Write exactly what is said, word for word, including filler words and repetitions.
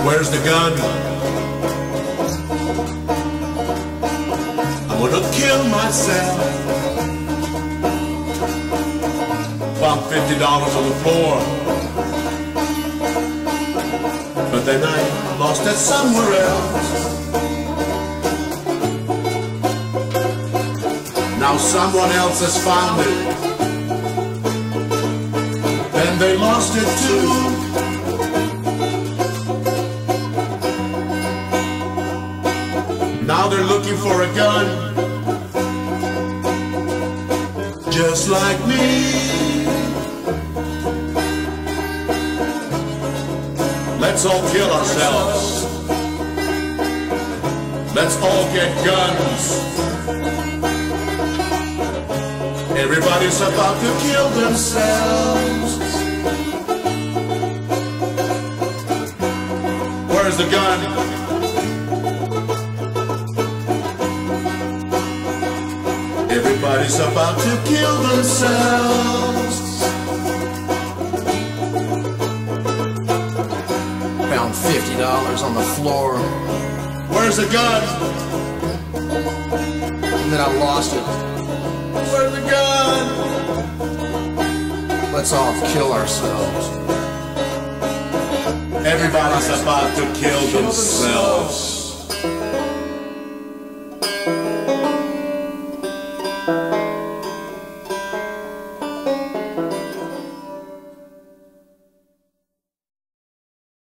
Where's the gun? I'm gonna kill myself. Found fifty dollars on the floor, but then I lost it somewhere else. Now someone else has found it, and they lost it too. Now they're looking for a gun, just like me. Let's all kill ourselves. Let's all get guns. Everybody's about to kill themselves. Where's the gun? Everybody's about to kill themselves. Found fifty dollars on the floor. Where's the gun? And then I lost it. Where's the gun? Let's all kill ourselves. Everybody's about to kill themselves.